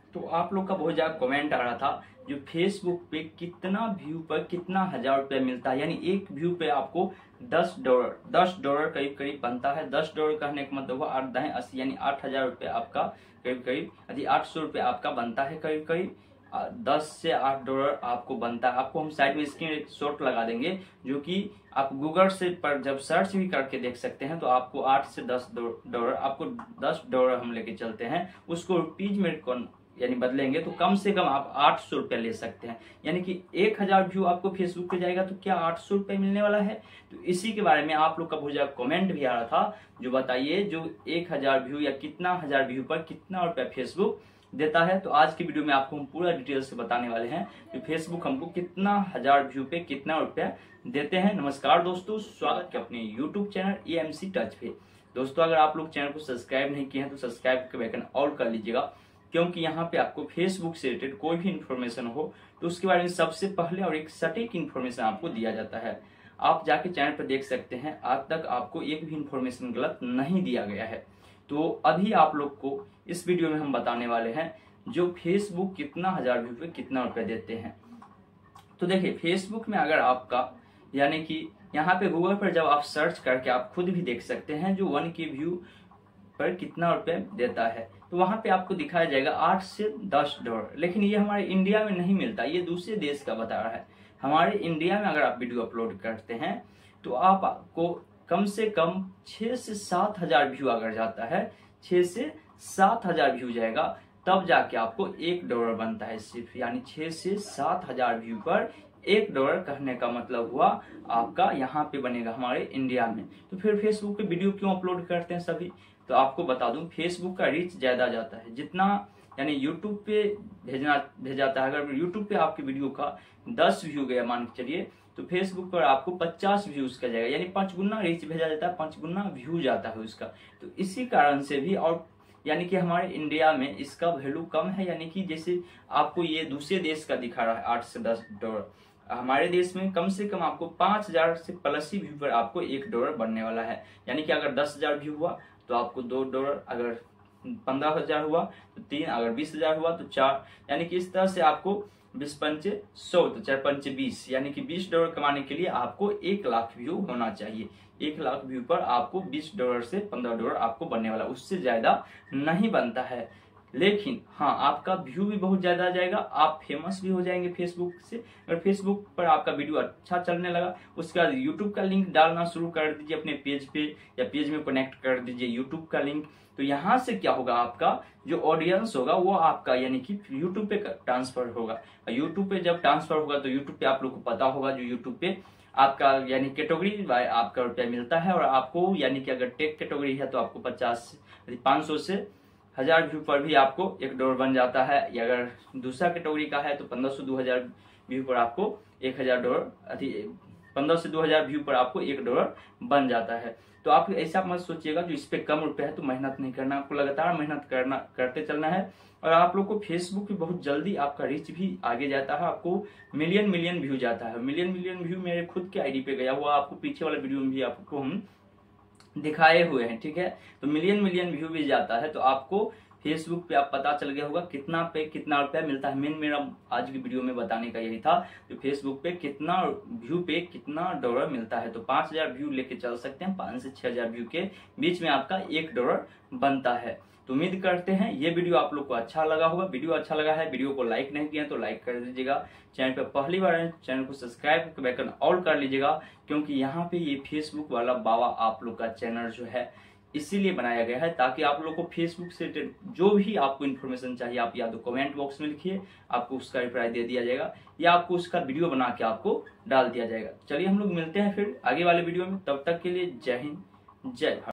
तो आप लोग का बहुत ज्यादा कमेंट आ रहा था जो फेसबुक पे कितना व्यू पर कितना 1000 रुपया मिलता है, यानी एक व्यू पे आपको $10 करीब करीब बनता है। $10 कहने का मतलब हुआ 8×10 यानी 8000 रुपया आपका करीब करीब यदि 800 रुपया आपका बनता है करीब करीब 10 से $8 आपको बनता है। आपको हम साइड में स्क्रीन शॉट लगा देंगे जो कि आप गूगल से पर जब सर्च भी करके देख सकते हैं। तो आपको 8 से $10 आपको $10 हम लेके चलते हैं, उसको रुपीज में यानी बदलेंगे तो कम से कम आप 800 रुपया ले सकते हैं। यानी कि 1000 व्यू आपको फेसबुक पे जाएगा तो क्या 800 रुपया मिलने वाला है। तो इसी के बारे में आप लोग का बहुत ज्यादा कमेंट भी आ रहा था जो बताइए जो 1000 व्यू या कितना 1000 व्यू पर कितना रुपया फेसबुक देता है। तो आज की वीडियो में आपको हम पूरा डिटेल से बताने वाले हैं कि फेसबुक हमको कितना 1000 व्यू पे कितना रुपया देते हैं। नमस्कार दोस्तों, स्वागत है अपने यूट्यूब चैनल AMC टच पे। दोस्तों अगर आप लोग चैनल को सब्सक्राइब नहीं किए हैं तो सब्सक्राइब के बटन ऑल कर लीजिएगा, क्योंकि यहाँ पे आपको फेसबुक से रिलेटेड कोई भी इन्फॉर्मेशन हो तो उसके बारे में सबसे पहले और एक सटीक इन्फॉर्मेशन आपको दिया जाता है। आप जाके चैनल पर देख सकते हैं आज तक आपको एक भी इन्फॉर्मेशन गलत नहीं दिया गया है। तो अभी आप लोग को इस वीडियो में हम बताने वाले हैं जो फेसबुक कितना 1000 व्यू पे कितना रुपया देते हैं। तो देखिए फेसबुक में अगर आपका यानी कि यहाँ पे गूगल पर जब आप सर्च करके आप खुद भी देख सकते हैं जो 1K व्यू पर कितना रुपया देता है, तो वहां पे आपको दिखाया जाएगा 8 से $10। लेकिन ये हमारे इंडिया में नहीं मिलता, ये दूसरे देश का बता रहा है। हमारे इंडिया में अगर आप वीडियो अपलोड करते हैं तो आपको कम से कम 6 से 7 हजार व्यू अगर जाता है, 6 से 7 हजार व्यू जाएगा तब जाके आपको $1 बनता है सिर्फ। यानी 6 से 7 हजार व्यू पर $1 कहने का मतलब हुआ आपका यहाँ पे बनेगा हमारे इंडिया में। तो फिर फेसबुक पे वीडियो क्यों अपलोड करते हैं सभी, तो आपको बता दूं फेसबुक का रीच ज्यादा जाता है जितना यानी यूट्यूब पे भेजाता है। अगर यूट्यूब पे आपकी वीडियो का 10 व्यू गया मान के चलिए तो फेसबुक पर आपको 50 व्यूज का जाएगा, यानी 5 गुना रीच भेजा जाता है, 5 गुना व्यू जाता है उसका। तो इसी कारण से भी और यानी कि हमारे इंडिया में इसका वैल्यू कम है। यानी कि जैसे आपको ये दूसरे देश का दिखा रहा है 8 से $10, हमारे देश में कम से कम आपको 5000 से प्लस ही व्यू पर आपको $1 बनने वाला है। यानी कि अगर 10,000 व्यू हुआ तो आपको $2, अगर 15,000 हुआ तो 3, अगर 20,000 हुआ तो 4। यानी कि इस तरह से आपको 20 पंचे 100 तो 4 पंचे 20, यानी कि $20 कमाने के लिए आपको 1 लाख व्यू होना चाहिए। 1 लाख व्यू पर आपको $20 से $15 आपको बनने वाला, उससे ज्यादा नहीं बनता है। लेकिन हाँ आपका व्यू भी बहुत ज्यादा आ जाएगा, आप फेमस भी हो जाएंगे फेसबुक से। अगर फेसबुक पर आपका वीडियो अच्छा चलने लगा उसके बाद यूट्यूब का लिंक डालना शुरू कर दीजिए अपने पेज पे, या पेज में कनेक्ट कर दीजिए यूट्यूब का लिंक। तो यहाँ से क्या होगा, आपका जो ऑडियंस होगा वो आपका यानी कि यूट्यूब पे ट्रांसफर होगा। यूट्यूब पे जब ट्रांसफर होगा तो यूट्यूब पे आप लोग को पता होगा जो यूट्यूब पे आपका यानी कैटेगरी आपका रुपया मिलता है। और आपको यानी कि अगर टेक कैटेगरी है तो आपको 500 से 1000 व्यू पर भी आपको $1 बन जाता है, या अगर दूसरा कैटेगरी का है तो 1500 से 2000 व्यू पर आपको $1000 1500 से 2000 व्यू पर आपको $1 बन जाता है। तो आप ऐसा मत सोचिएगा जो इस पे कम रुपया है तो मेहनत नहीं करना, आपको लगातार मेहनत करते चलना है। और आप लोग को फेसबुक पे बहुत जल्दी आपका रीच भी आगे जाता है, आपको मिलियन व्यू जाता है। मिलियन व्यू मेरे खुद के आईडी पे गया हुआ, आपको पीछे वाले वीडियो में भी आपको हम दिखाए हुए हैं, ठीक है। तो मिलियन व्यू भी जाता है। तो आपको फेसबुक पे आप पता चल गया होगा कितना पे कितना रुपया मिलता है। मेरा आज की वीडियो में बताने का यही था कि फेसबुक पे कितना व्यू पे कितना $1 मिलता है। तो 5000 व्यू लेके चल सकते हैं, 5 से 6000 व्यू के बीच में आपका $1 बनता है। तो उम्मीद करते हैं ये वीडियो आप लोग को अच्छा लगा होगा। वीडियो अच्छा लगा है, वीडियो को लाइक नहीं किया तो लाइक कर दीजिएगा। चैनल पे पहली बार है चैनल को सब्सक्राइब के बटन ऑल कर लीजिएगा, क्योंकि यहाँ पे ये फेसबुक वाला बाबा आप लोग का चैनल जो है इसीलिए बनाया गया है ताकि आप लोग को फेसबुक से जो भी आपको इन्फॉर्मेशन चाहिए आप या तो कमेंट बॉक्स में लिखिए, आपको उसका रिप्लाई दे दिया जाएगा, या आपको उसका वीडियो बना के आपको डाल दिया जाएगा। चलिए हम लोग मिलते हैं फिर आगे वाले वीडियो में, तब तक के लिए जय हिंद जय भारत।